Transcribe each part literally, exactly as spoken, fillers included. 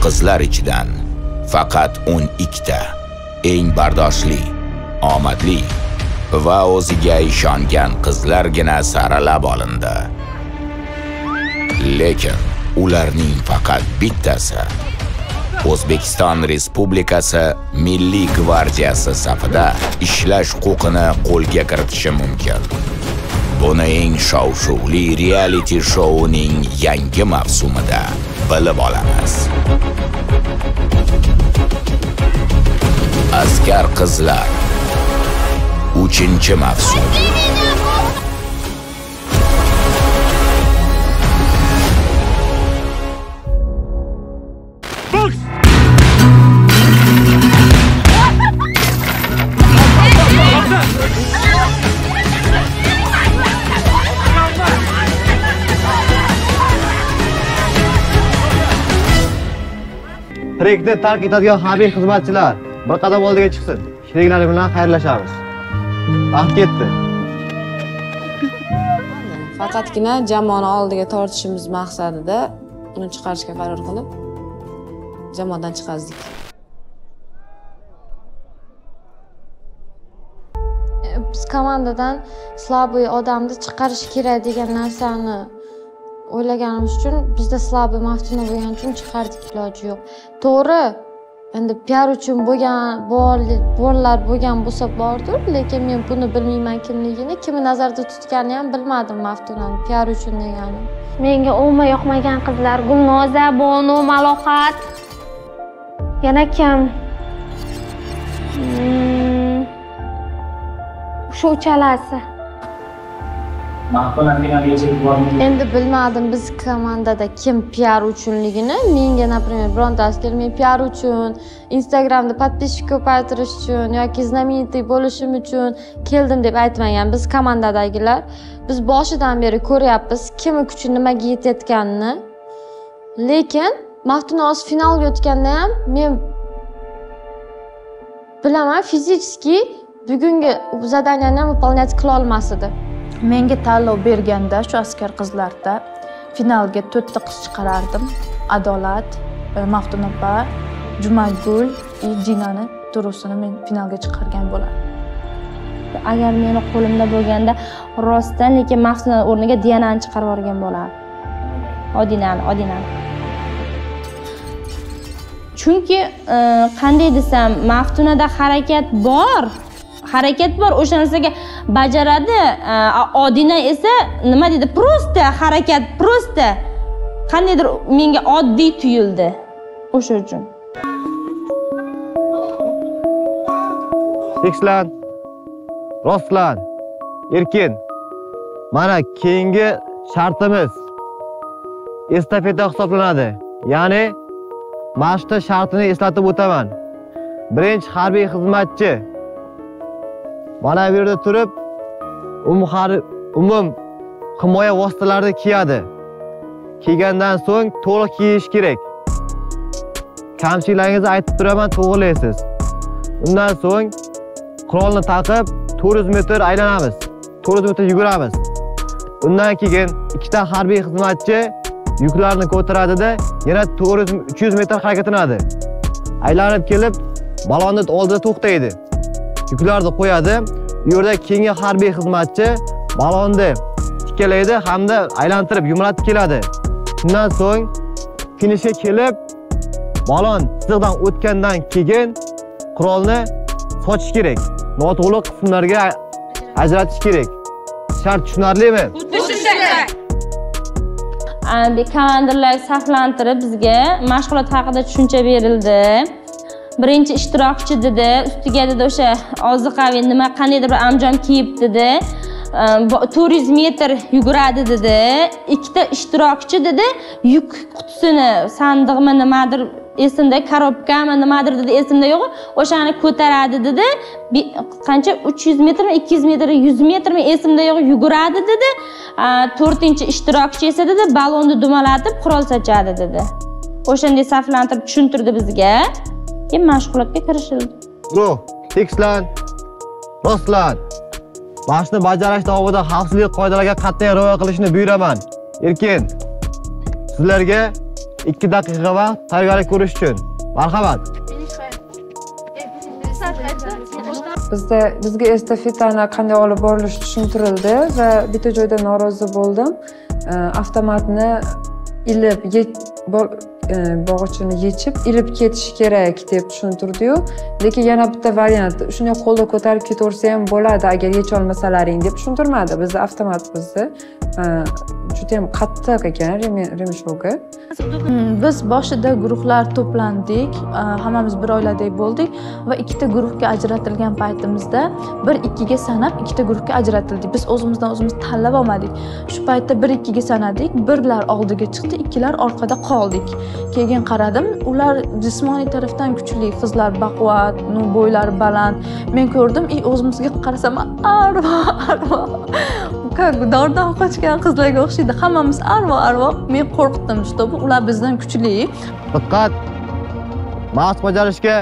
qizlar ichidan faqat o'n ikkita eng bardoshli, omadli va o'ziga ishongan qizlargina saralab olindi. Lekin ularning faqat bittasi O'zbekiston Respublikasi Milliy gvardiyasi safida ishlash huquqini qo'lga kiritishi mumkin. Buni eng shov-shuvli reality shouning yangi mavsumida bilib olamiz. Askar qizlar uchinchi mavsum. Tirikni tark etadigan harbiy xizmatchilar bir qadam oldiga chiqsin. Sheriklari bilan xayrlashamiz. Vaqt ketdi. Faqatgina jamoani oldiga tortishimiz maqsadida uni chiqarishga qaror qilib, jamoadan chiqazdik. Biz komandadan slaboy odamni chiqarish kerak degan narsani o'ylaganimiz uchun bizda slaboy maftuna bo'lgani uchun chiqardik, iloji yo'q. To'g'ri, endi piar uchun bo'lgan, borlar bo'lgan bo'lsa bordir, lekin men buni bilmayman kimligini, kimni nazarda tutganini ham bilmadim maftunani piar uchun degani. Menga umuman yoqmagan qizlar Gulnoza, Bonu, Malohat. Yana kim? Hmm. Shu uchalasi. Endi bilmadim biz komandada kim piar uchunligini. Menga, например, birontasi kelmay piar uchun, Instagramda podpисчик ko'paytirish uchun yoki знаменитый bo'lishim uchun keldim deb aytmagan. Biz komandadagilar biz boshidan beri ko'ryapmiz kim kuchi nimaga yetayotganini. Lekin Maftunoz finalga o'tganda ham men bilaman fizически bugungi zadaniyani ham выполнять qila olmas edi. Menga tanlov berganda shu askar qizlarda finalga to'rtta qiz chiqarardim. Adolat, Maftuna opa, Jumagul, Jinani to'rtasini men finalga chiqargan bo'lardim. Agar meni qo'limda bo'lganda rostdan, lekin Maftuna o'rniga Dianani chiqarib yuborgan bo'lardim. Odinani, Odinani. Chunki qanday desam, Maftunada harakat bor. Harakat bor, o'sha narsaga bajaradi. Odina esa nima deydi? Prosta harakat, prosta. Qandaydir menga oddiy tuyuldi. O'sha uchun. Tekislan, rostlan, erkin. Mana keyingi shartimiz estafeta hisoblanadi. Ya'ni mashqda shartini eslatib o'taman. Birinchi harbiy xizmatchi mana bu yerda turib, umum himoya vositalarini kiyadi. Kiygandan so'ng to'liq kiyish kerak. Kamchiliklaringizni aytib turaman, to'g'rilaysiz. Undan so'ng qurolni taqib to'rt yuz metr aylanamiz. to'rt yuz metr yuguramiz. Undan keyin ikkita harbiy xizmatchi yuklarni ko'taradi-da, yana to'rt yuz uch yuz metr harakatlanadi. Aylanib kelib, balonni oldida to'xtaydi. Yuklarni qo'yadi. Bu yerda keyingi harbiy xizmatchi balonni tikalaydi hamda aylantirib yumlatib keladi. Undan so'ng finishga kelib, balon chiziqdan o'tgandan keyin qurolni sochish kerak. Noto'g'ri qismlarga ajratish kerak. Shart tushunarlimi? Endi komandirlar saflantirib bizga mashg'ulot haqida tushuncha berildi. Birinchi ishtirokchi dedi, ustiga dedi o'sha oziqaviy nima qandaydir bir amjom kiyib dedi. to'rt yuz metr yuguradi dedi. Ikkita ishtirokchi dedi, yuk qutisini, sandiqmi nimadir esimda, korobkami nimadir dedi, esimda yo'q. O'shani ko'taradi dedi. Qancha uch yuz metrmi, ikki yuz metr, yuz metrmi esimda yo'q, yuguradi dedi. to'rtinchi ishtirokchi esa dedi, balonni dumalatib qurol sochadi dedi. O'shanday saflantirib tushuntirdi bizga. Keyin mashg'ulotga kirishildi. Guruh, tekislan, rostlan. Mashqni bajarish davomida xavfsizlik qoidalariga qat'iy rioya qilishni buyuraman. Erkin, sizlarga ikki daqiqa vaqt tayyorgarlik ko'rish uchun. Marhamat. Bizda bizga estafetani qanday olib borilishi tushuntirildi va bitta joyda norozi bo'ldim. Avtomatni ilib bog'ichini yechib ilib ketish kerak deb tushuntirdi-yu, lekin yana bitta variant, shunday qo'lda ko'tarib ketaversa ham bo'ladi agar yecha olmasalaring deb tushuntirmadi. Bizni avtomat bizni juda ham qattiq ekan remeshog'i. Biz boshida guruhlar to'plandik, hammamiz bir oiladek bo'ldik va ikkita guruhga ajratilgan paytimizda bir ikkiga sanab ikkita guruhga ajratildik. Biz o'zimizdan o'zimiz tanlab olmadik. Shu paytda bir ikkiga sanadik, birlar oldiga chiqdi, ikkilar orqada qoldik. Keyin qaradim, ular jismoniy tarafdan kuchli, qizlar baquvvat, bo'ylari baland. Men ko'rdim, i o'zimizga qarasam, arvo, arvo. Как dordan qochgan qizlarga o'xshaydi. Hammamiz arvo, arvo. Men qo'rqdim, shtobi, ular bizdan kuchli. Diqqat. Mashq bajarishga.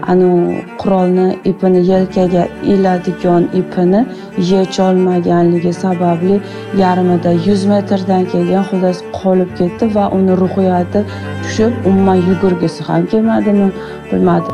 anu qurolni ipini yelkaga iladigan ipini yecholmaganligi sababli yarmida yuz metrdan kelgan xullas qolib ketdi va uni ruhiyati tushib umuman yugurgisi ham kelmadimi bilmadim.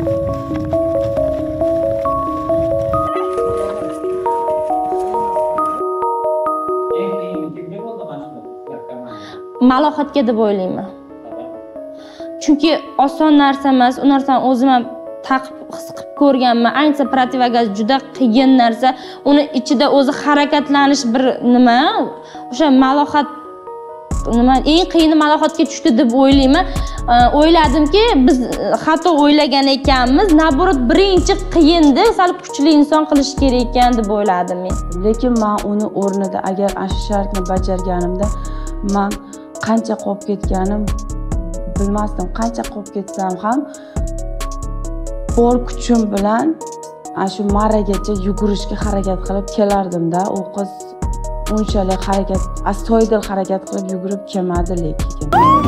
Malohatga deb o'ylayman. Chunki oson narsa emas, u narsani o'zim ham taqib his qilib ko'rganman. Ayniqsa protivagaz juda qiyin narsa. Uni ichida o'zi harakatlanish bir nima, o'sha malohat nima eng qiyini malohatga tushdi deb o'ylayman. O'yladimki, biz xato o'ylagan ekanmiz. Naborot birinchi qiyindi, sal kuchli inson qilish kerak ekan deb o'yladim men. Lekin men uni o'rnida agar shu shartni bajarganimda men qancha qolib ketganim bilmasdim. Qancha qolib ketsam ham bor kuchim bilan shu maragacha yugurishga harakat qilib kelardim-da. U qiz unchalik harakat, astoydil harakat qilib yugurib kelmadi lekin.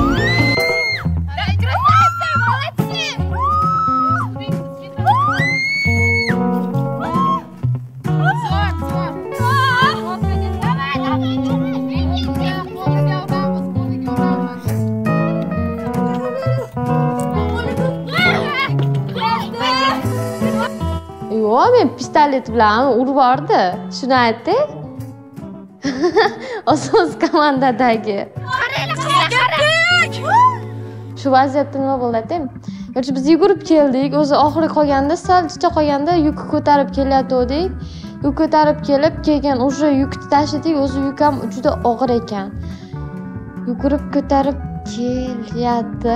Men pistolet bilan urib yubordi. Shuni aytdi. Asos komandadagi. Shu vaziyatda nima bo'ldi? Yo'q, biz yugurib keldik. O'zi oxiri qolganda, sal chicha qolganda yuk ko'tarib kelayotgandik. Yuk ko'tarib kelib, keyin o'sha yukni tashidik. O'zi yuk ham juda og'ir ekan. Yugurib ko'tarib kelyapti.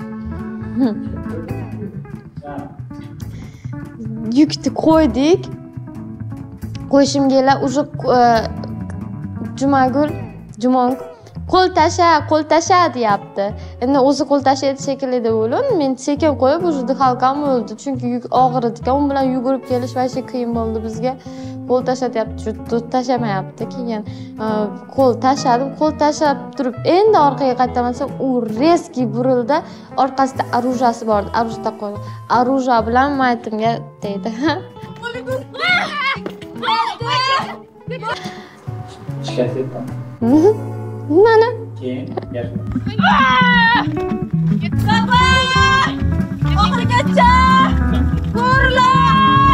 Yukni qo'ydik. Qo'yishimga уже Jumagul, Jumong qo'l tasha, qo'l tasha deyapti. Endi o'zi qo'l tashlaydi shekilli deb o'yladim. Men sekin qo'yib уже dixalkam bo'ldi. Chunki yuk og'ir ekan. U bilan yugurib kelish vaqti qiyin bo'ldi bizga. Qo'l tasha deyapti, tashamayapti. Keyin qo'l tashadim. Qo'l tashab turib, endi orqaga qaytamasam, u reski burildi. Orqasida orужияsi bor edi. Оружие qo'ydi. Оружие bilan maytimga deydi. Shikast etdim. Mana. Keyin gapim. Oxirigacha! Ko'rlar!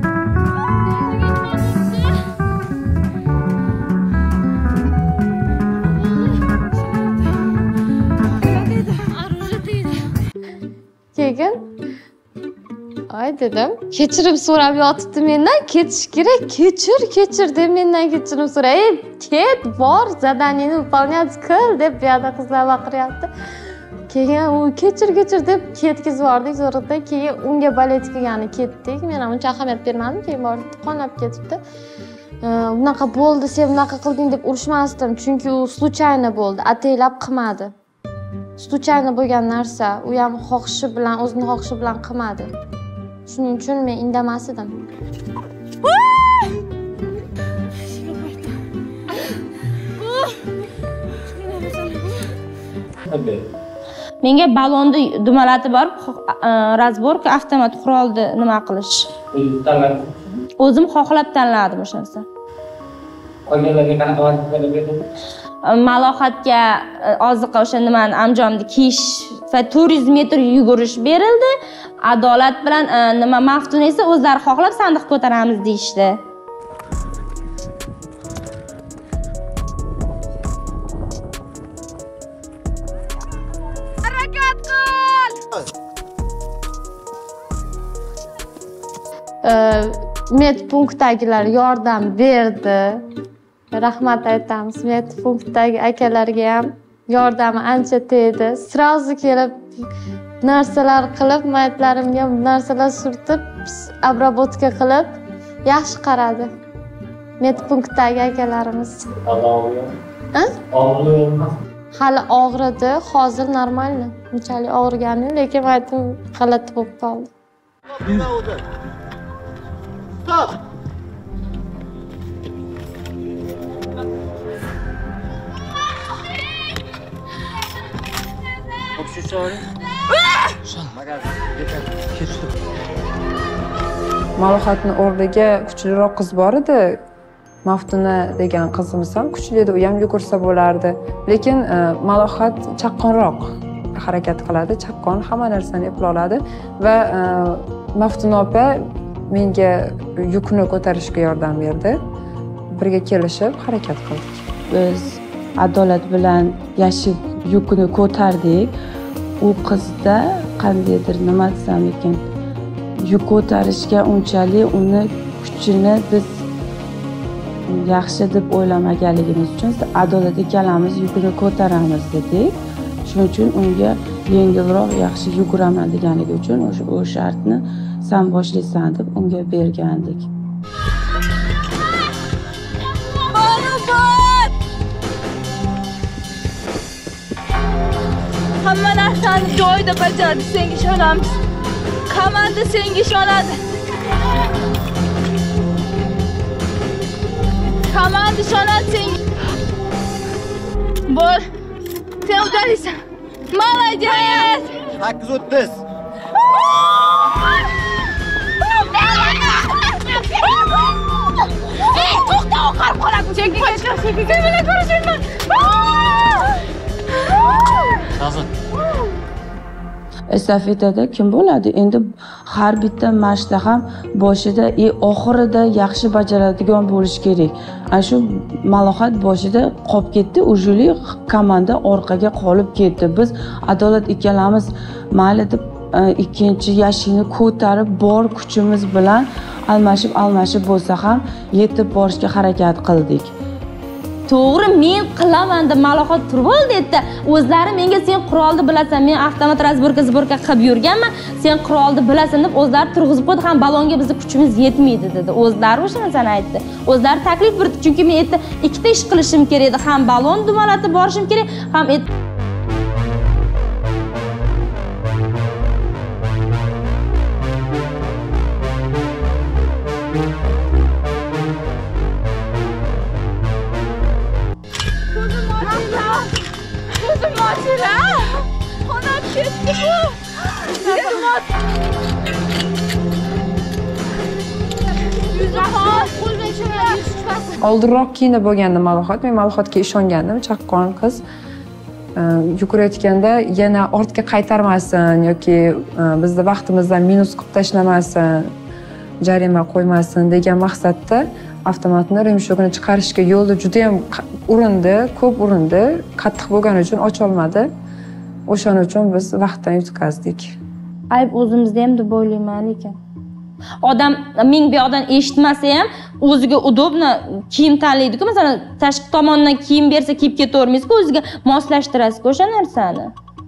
Keyin ay dedim, kechirim so'rab yotibdi mendan, ketish kerak, kechir, kechir deb mendan kechirim so'ray. Ey, ket, bor, zadaniyani выполнять qil deb bu yerda qizlar baqiryapti. Keyin u kechir, kechir deb ketkizib yubordik zo'rg'ida. Keyin unga baletka ya'ni ketdik. Men ham uncha ahamiyat bermadim, keyin borib qonab ketibdi. Bunaqa bo'ldi, sen bunaqa qilding deb urishmasdim, chunki u случайно bo'ldi, ataylab qilmadi. Случайно bo'lgan narsa, u ham xohishi bilan, o'zining xohishi bilan qilmadi. Shuning uchun men indamas edim. Menga balonni dumalatib borib, razborka avtomat qurolni nima qilish. O'zim xohlab tanladim o'sha narsa. Qolganlarga qanaqa vazifalar berildi? Malohatga oziqa o'sha nimani amjomni kiyish va to'rt yuz metr yugurish berildi. Adolat bilan nima Maftun esa o'zlari xohlab sandiq ko'taramiz deyishdi. Harakat qil! Medpunktdagilar yordam berdi. Rahmat aytamiz. Medpunktdagi akalarga ham yordami ancha tegdi. Srazu kelib narsalar qilib, maytlarimga narsalar surtib, обработка qilib, yaxshi qaradi. Medpunktdagi akalarimiz. Ha? Og'riqmi? Hali og'ridi, hozir normalmi. Unchalik og'rigani, lekin aytim g'alati bo'lib qoldi. Stop. Şu çare. Malohatni o'rniga kuchliroq qiz bor edi. Maftuna degan qizimiz ham kuchli edi, u ham yugursa bo'lardi. Lekin Malohat chaqqonroq harakat qiladi, chaqqon, hamma narsani eplay oladi va Maftuna opa menga yukni ko'tarishga yordam berdi. Birga kelishib harakat qildik. Biz adolat bilan yashib yukni ko'tardik. U qizda qandaydir nima desam ekan, yuk ko'tarishga unchalik uni kuchini biz yaxshi deb o'ylamaganligimiz uchun adolat ikkalamiz yukni ko'taramiz dedik. Shuning uchun unga yengilroq yaxshi yuguraman deganligi uchun o'sha o shartni san boshlaysan deb unga bergandik. Hamma narsani joyida bajardi, senga ishonamiz. Komanda senga ishonadi. Komanda ishonadi senga. Bor. Sen udalaysan. Молодец! sakkiz o'ttiz. Ey, to'xta, oqarib qoladi. Chekka chiq, chekka bilan ko'rishmayman. Hozir. Estafetada kim bo'ladi? Endi har bitta mashqda ham boshida, e oxirida yaxshi bajaradigan bo'lish kerak. Ana shu Malohat boshida qolib ketdi, ujuli komanda orqaga qolib ketdi. Biz adolat ikkalamiz mayli deb ikkinchi yashikni ko'tarib bor kuchimiz bilan almashib almashib bo'lsa ham yetib borishga harakat qildik. To'g'ri, men qilaman deb Malohat turib ol dedi. O'zlari menga sen qurolni bilasan, men avtomat razborka zborka qilib yurganman, sen qurolni bilasan deb o'zlari turg'izib qo'ydi, ham balonga bizning kuchimiz yetmaydi dedi. O'zlari o'sha narsani aytdi. O'zlari taklif berdi, chunki men erta ikkita ish qilishim kerak edi, ham balon dumalatib borishim kerak, ham Oldinroq kiyinib bo'lganda Malohat, men Malohatga ishongandim, chaqqon qiz. Yugurayotganda yana ortga qaytarmasin yoki bizni vaqtimizdan minus qilib tashlamasin, jarima qo'ymasin degan maqsadda avtomatni remshogini chiqarishga yo'lda juda ham urindi, ko'p urindi, qattiq bo'lgani uchun ocha olmadi. O'shaning uchun biz vaqtdan yutqazdik. ayb o'zimizda ham deb o'ylayman lekin. Odam ming bu yoqdan eshitmasa ham o'ziga udobno kiyim tanlaydi-ku, masalan, tashqi tomondan kiyim bersa kiyib ketavermaysiz-ku, o'ziga moslashtirasiz-ku o'sha narsani.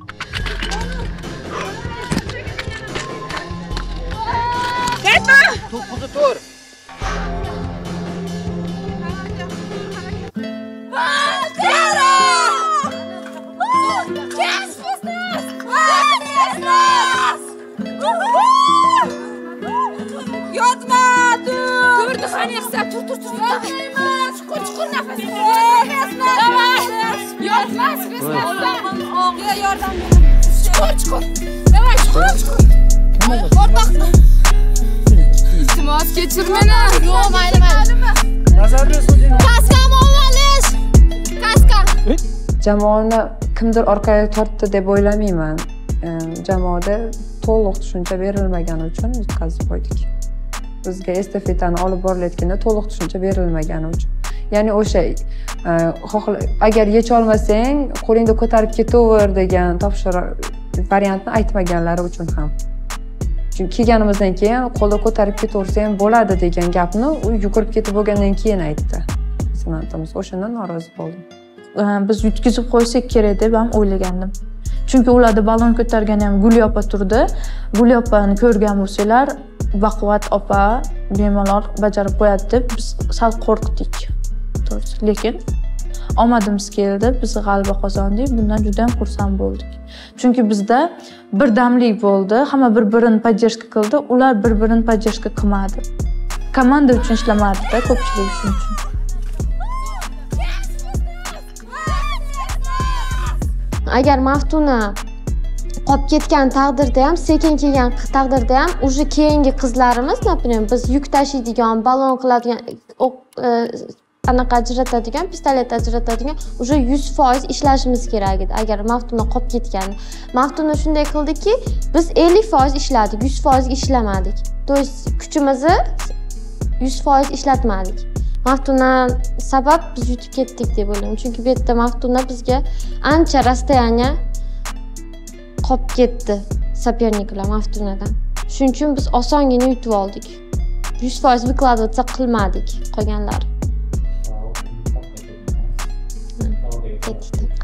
Ketma! to'qqiz to'rt. Yotma! Turdi, qaniysa, tur, tur, tur. Yotmayman. Chuqur, chuqur nafas. Davay. Yotma, streslasdan. Og'ir yordam ber. Chuqur, chuqur. Davay, chuqur, chuqur. O'rtoqni. Iltimos, kechir meni. Yo'q, mayli, mayli. Nazarda so'zing. Kaskam olish. Kaskam. Jamoani kimdir orqaga tortdi deb o'ylamayman. Jamoada to'liq tushuncha berilmagani uchun yutqazib qo'ydik. Bizga estafetani olib borilayotganda to'liq tushuncha berilmagani uchun. Ya'ni o'sha agar yecha olmasang, qo'lingni ko'tarib ketaver degan topshiriq variantni aytmaganlari uchun ham. Chunki kelganimizdan keyin qo'lda ko'tarib ketaversa ham bo'ladi degan gapni u yugurib ketib bo'lgandan keyin aytdi. Sinatimiz o'shandan norozi bo'ldim. Biz yutkazib qo'ysak kerak deb ham o'ylagandim. Chunki ularda balon ko'targan ham Gulya opa turdi. Gulya opani ko'rgan bo'lsanglar, baquvvat opa bemalol bajarib qo'yadi deb biz sal qo'rqdik. To'g'risi, lekin omadimiz keldi, biz g'alaba qozondik. Bundan juda ham xursand bo'ldik. Chunki bizda birdamlik bo'ldi, hamma bir-birini podдержка qildi, ular bir-birini podдержка qilmadi. Komanda uchun ishlamadi-da, ko'pchilik uchun. Agar Maftuna qolib ketgan taqdirda ham, sekin kelgan taqdirda ham уже keyingi qizlarimiz, например, biz yuk tashiydigan, balon qiladigan, anaqa ajratadigan, pistolet ajratadigan уже yuz foiz ishlashimiz kerak edi. Agar Maftuna qolib ketgan. Maftuna shunday qildiki, biz ellik foiz ishladik, yuz foiz ishlamadik. То есть kuchimizni yuz foiz ishlatmadik. Maftuna sabab biz yutib ketdik deb o'ylayman. Chunki bu yerda Maftuna bizga ancha расстояние qolib ketdi соперникlar Maftunadan. Shuning uchun biz osongina yutib oldik. yuz foiz выкладываться qilmadik qolganlar. Ketdik.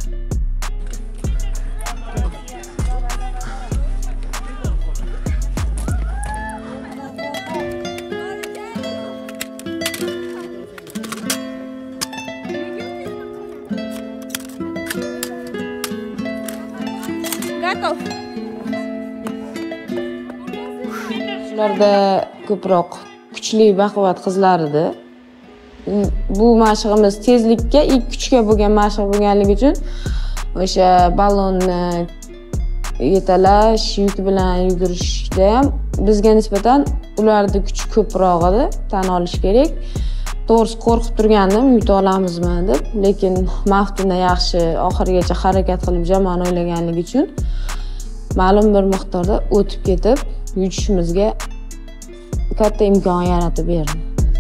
Ularda ko'proq kuchli, baquvvat qizlar edi. Bu mashqimiz tezlikka, ilk kuchga bo'lgan mashq bo'lganligi uchun o'sha ballonni yetalash, yuk bilan yugurishda ham bizga nisbatan ularda kuch ko'proq edi, tan olish kerak. To'g'risi qo'rqib turgandim, yuta olamizmi deb, lekin Maftuna yaxshi oxirigacha harakat qilib jamoani o'ylaganligi uchun ma'lum bir miqdorda o'tib ketib, yutishimizga katta imkon yaratib berdi.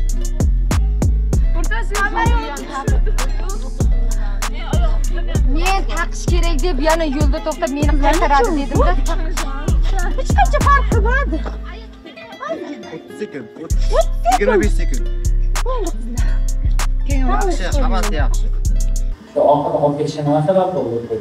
Men taqish kerak deb yana yo'lda to'xtab meni qaytaradi dedim-da. Hech qancha farq qilmadi. o'ttiz sekund, yigirma besh sekund. Yaxshi, hammasi yaxshi. Shu oxirida qolib ketishga nima sabab bo'ldi?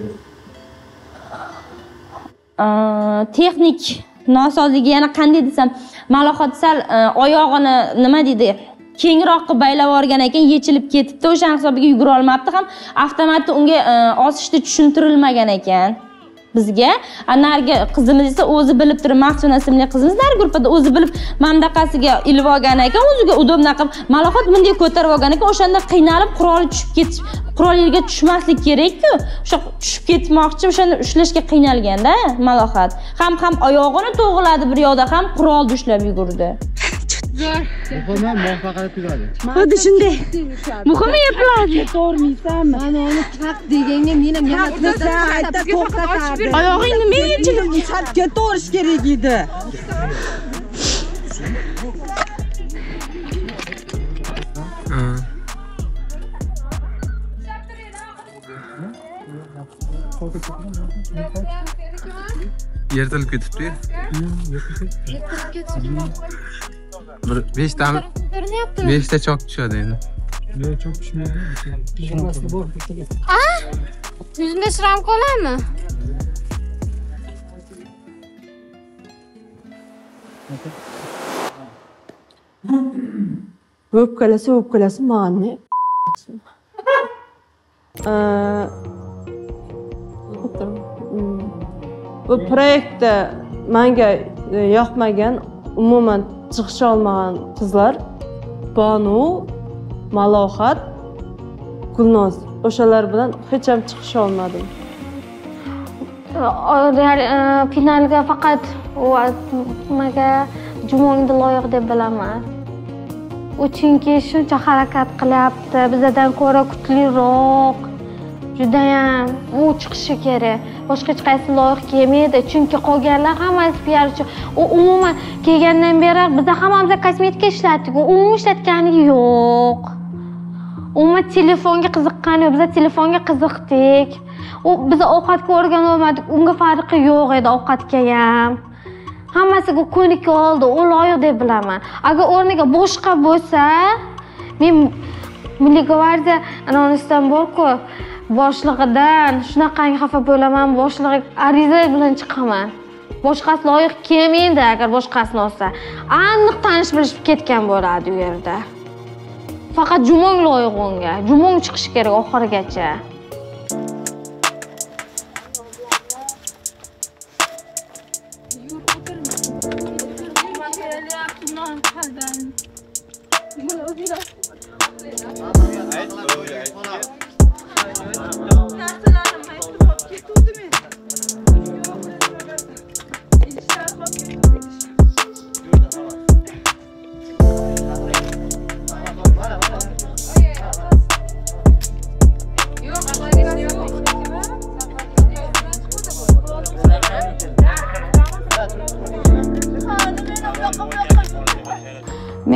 Texnik nosozligi, yana qanday desam, Malohat sal oyog'ini nima deydi, kengroqqa baylab yuborgan ekan, yechilib ketibdi. O'sha hisobiga yugura olmabdi ham. Avtomatda unga osishda tushuntirilmagan ekan bizga. Narigi qizimiz esa o'zi bilib turib, Maftuna ismli qizimiz narigi gruppada o'zi bilib mamdaqasiga ilib olgan ekan, o'ziga udobna qilib, Malohat bunday ko'tarib olgan ekan, o'shanda qiynalib quroli tushib ketish, qurol yerga tushmaslik kerak-ku. O'sha tushib ketmoqchi, o'shanda ushlashga qiynalganda Malohat. Ham ham oyog'ini to'g'riladi bir yoqda, ham qurolni ushlab yugurdi. Muhimi muvaffaqiyat tugadi. Xuddi shunday. Muhimi yapiladi. To'g'rimisanmi? Mana uni taq deganga meni mehnatda aytib to'xtatardi. Oyog'ingni men yechilib chatga to'rish kerak edi. Yertilib ketibdi. Bir besh ta besh ta chok tushadi endi. Yo'q, chok tushmaydi. Ah! Yuzimda shram qoladimi? O'pkalasa o'pkalasi ma'ni. Bu proyektda menga yoqmagan, umuman chiqisha olmagan qizlar Banu, Malohat, Gulnoz. O'shalar bilan hech ham chiqisha olmadim. Finalga faqat nimaga Jumongni loyiq deb bilaman. U chunki shuncha harakat qilyapti, bizdan ko'ra kuchliroq. Juda ham u chiqishi kerak. Boshqa hech qaysi loyiq kelmaydi, chunki qolganlar hammasi piar uchun. U umuman kelgandan beri biz hammamiz kosmetika ishlatdik, u umuman ishlatgani yo'q. Umuman telefonga qiziqqani yo'q, biz telefonga qiziqdik. U biz ovqatga o'rganolmadik, unga farqi yo'q edi ovqatga ham. Hammasiga ko'nikib oldi, u loyiq deb bilaman. Agar o'rniga boshqa bo'lsa, men Milliy gvardiya anonsidan bor-ku, boshlig'idan shunaqangi xafa bo'laman, boshlig'i ariza bilan chiqaman. Boshqasi loyiq kelmaydi, agar boshqasini olsa. Aniq tanish bilishib ketgan bo'ladi u yerda. Faqat Jumong loyiq unga. Jumong chiqishi kerak oxirigacha.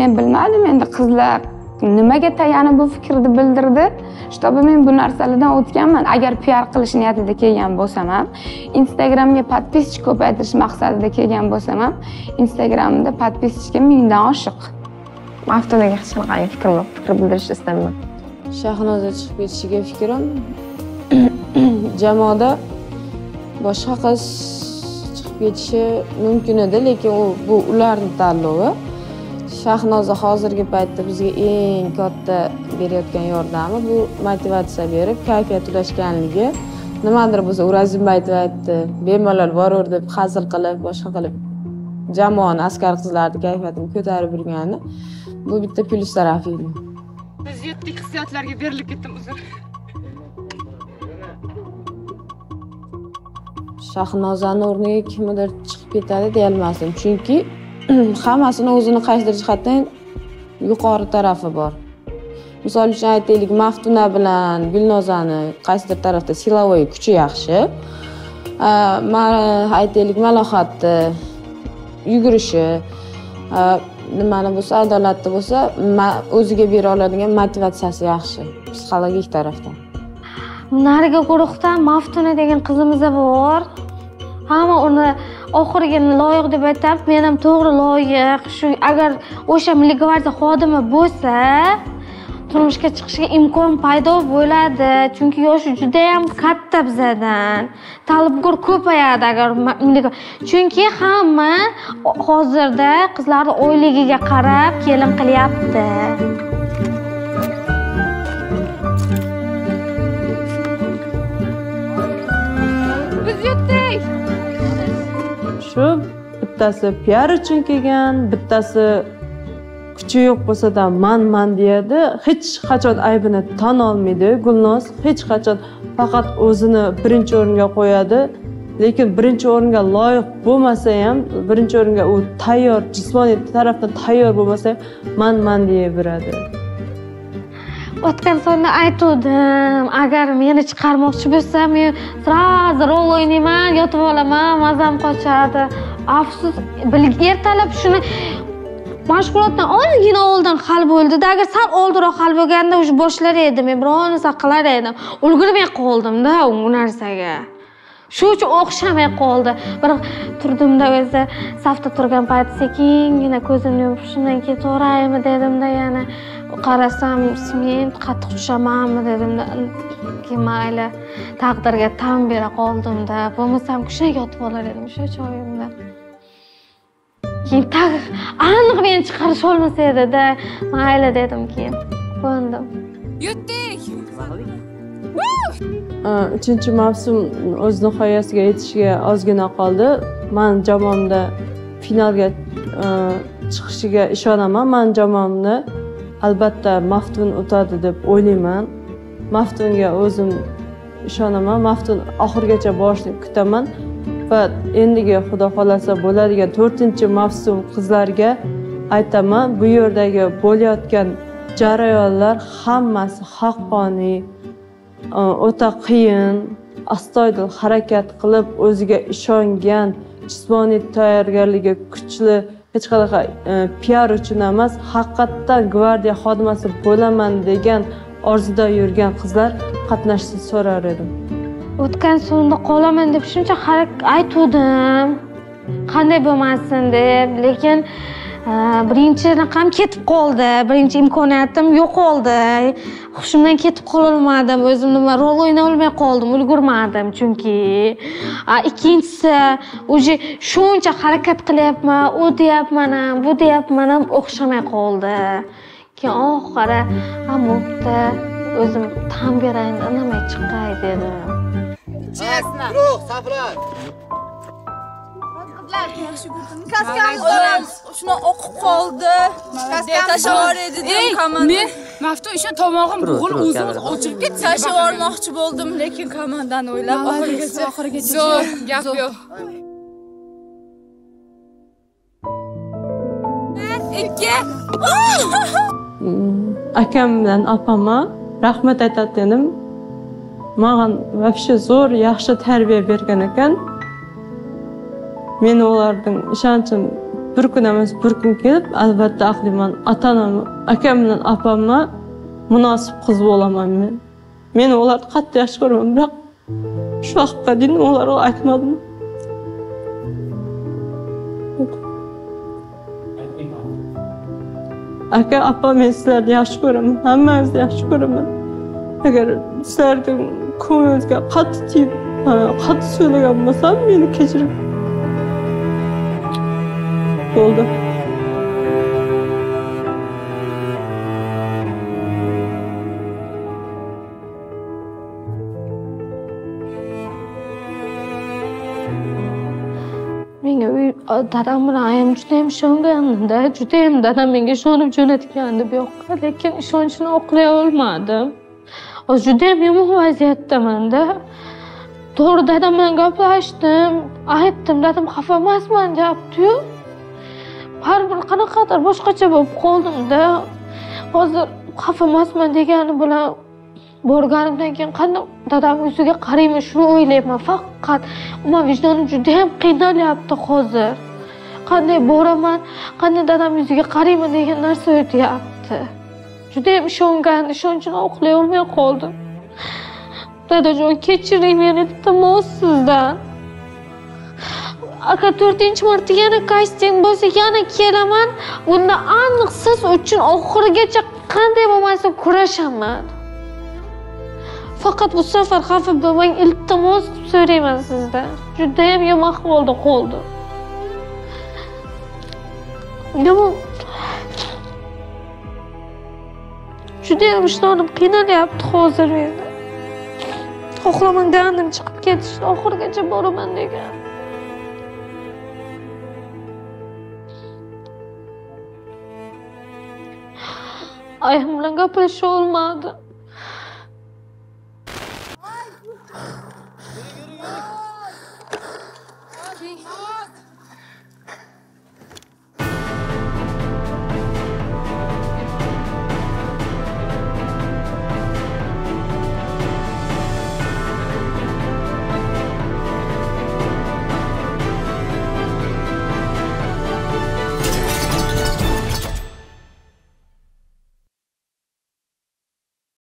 men bilmadim endi qizlar nimaga tayanib bu fikrni bildirdi. Shtobi men bu narsalardan o'tganman. Agar P R qilish niyatida kelgan bo'lsam ham, Instagramga podpischik ko'paytirish maqsadida kelgan bo'lsam ham, Instagramda podpischikka mingdan oshiq. Maftunaga hech qanaqa fikrim yo'q, fikr bildirishni istayman. Shahnoza chiqib ketishiga fikrim jamoada boshqa qiz chiqib ketishi mumkin edi, lekin u bu ularning tanlovi. Shahnoza hozirgi paytda bizga eng katta berayotgan yordami bu motivatsiya berib, kayfiyat ulashganligi. Nimadir bo'lsa, Urazim aytib aytdi, bemalol borur deb hazil qilib, boshqa qilib jamoani askar qizlarning kayfiyatini ko'tarib yurgani bu bitta plyus tarafi edi. Biz yetdik hissiyotlarga berilib ketdim, uzr. Shahnozani o'rniga kimdir chiqib ketadi deya olmasdim, chunki hammasini o'zini qaysidir jihatdan yuqori tarafi bor. Misol uchun aytaylik, Maftuna bilan Gulnozani qaysidir tarafda silovoy kuchi yaxshi. Aytaylik, Malohatni yugurishi, nimani bo'lsa, adolatli bo'lsa, o'ziga bera oladigan motivatsiyasi yaxshi psixologik tarafdan. Nariga guruhda Maftuna degan qizimiz bor. Hamma uni oxiriga loyiq deb aytib, men ham to'g'ri loyiq. Shu agar o'sha Milliy gvardiya xodimi bo'lsa, turmushga chiqishga imkon paydo bo'ladi. Chunki yoshi juda ham katta bizdan. Talabgor ko'payadi agar Milliy. Chunki hamma hozirda qizlarning oyligiga qarab kelin qilyapti. Biz yetdik. Shu bittasi P R uchun kelgan, bittasi kuchi yo'q bo'lsa-da man-man deyadi. Hech qachon aybini tan olmaydi. Gulnoz hech qachon faqat o'zini birinchi o'ringa qo'yadi. Lekin birinchi o'ringa loyiq bo'lmasa ham, birinchi o'ringa u tayyor, jismoniy tarafdan tayyor bo'lmasa ham man-man deyaveradi. O'tgan sonda aytdim, agar meni chiqarmoqchi bo'lsa, men sразу rol o'ynayman, yotib olaman, mazam qochadi. Afsus, ertalab shuni mashg'ulotdan ozgina oldin hal bo'ldi-da, agar sal oldinroq hal bo'lganda o'sha boshlar edim, men biror narsa qilar edim. Ulgurmay qoldim-da u narsaga. Shu uchun o'xshamay qoldi. Bir turdimda o'zi safda turgan payt sekingina ko'zimni yumib shundan ketaveraymi dedimda, yana qarasam men qattiq tushamanmi dedimda, keyin mayli taqdirga tan bera qoldimda. Bo'lmasam kuchga yotib olar edim o'sha joyimda. Keyin tag aniq meni chiqarish olmasa edi-da, mayli dedim, keyin qo'ndim. Yutdik. Uchinchi mavsum o'z nihoyasiga yetishiga ozgina qoldi. Men jamoamda finalga chiqishiga ishonaman. Men jamoamni albatta Maftun o'tadi deb o'ylayman. Maftunga o'zim ishonaman. Maftun oxirigacha borishni kutaman va endigi xudo xolasa bo'ladigan to'rtinchi mavsum qizlarga aytaman, bu yerdagi bo'layotgan jarayonlar hammasi haqqoniy, o'ta qiyin, astoydil harakat qilib o'ziga ishongan, jismoniy tayyorgarligi kuchli, hech qanaqa P R uchun emas, haqiqatdan gvardiya xodimasi bo'laman degan orzuda yurgan qizlar qatnashsa so'rar edim. O'tgan sonda qolaman deb shuncha aytdim, qanday bo'lmasin deb, lekin birinchi raqam ketib qoldi, birinchi imkoniyatim yo'qoldi. Hushimdan ketib qololmadim, o'zimni rol o'ynay olmay qoldim, ulgurmadim chunki. Ikkinchisi, o'zi shuncha harakat qilyapman, u deyapman ham, bu deyapman ham o'xshamay qoldi. Keyin oxiri ham bo'pti, o'zim tan berayin, indamay chiqay dedim. Честно. Yo'q, saflar. Kaskam o'ram, shuni o'qib qoldi. Kaskam tashavor edi dedim komanda. Men Maftun ishon tomog'im bo'g'il o'zim o'chirib ketdi. Tashavor olmoqchi bo'ldim, lekin komandani o'ylab oxirigacha oxirigacha. Zo'r, gap yo'q. ikki. Akam bilan opamga rahmat aytdim. Mağan vəbşi zo'r, yaxshi tarbiya bergan ekan. Men ularning ishonchini bir kun emas bir kun kelib albatta aqliman ota-onam akam bilan opamga munosib qiz bo'laman men. Men ularni qattiq yaxshi ko'raman, biroq shu vaqtga deyim ularga aytmadim. Aka, opa, men sizlarni yaxshi ko'raman, hammangizni yaxshi ko'raman. Agar sizlarning ko'ngilingizga qattiq tiyib, qattiq so'ylagan bo'lsam, meni kechiring. Bo'ldi. Menga uy dadam bilan ayam juda ham ishonganda, juda ham dadam menga ishonib jo'natgandi bu yoqqa, lekin ishonchini oqlay olmadim. Hozir juda ham yomon vaziyatdaman-da. To'g'ri dadam bilan gaplashdim, aytdim, dadam xafa emasman deyapti-yu. Baribir qanaqadir boshqacha bo'lib qoldim-da. Hozir xafa emasman degani bilan borganimdan keyin qanday dadam yuziga qarayman shuni o'ylayman. Faqat umuman vijdonim juda ham qiynalyapti hozir. Qanday boraman, qanday dadam yuziga qarayman degan narsa o'tyapti. Juda ham ishongan, ishonchini oqlay olmay qoldim. Dadajon, kechiring meni, iltimos sizdan. Agar to'rtinchi marta yana kasting bo'lsa, yana kelaman. Unda aniq siz uchun oxirigacha qanday bo'lmasa kurashaman. Faqat bu safar xafa bo'lmang, iltimos so'rayman sizdan. Juda ham yomon ahvolda qoldim. Yomon. Juda ham ishtonim qiynalyapti hozir meni. Xohlamagandim chiqib ketishni, oxirigacha boraman degan. Ayam bilan gaplasha olmadim.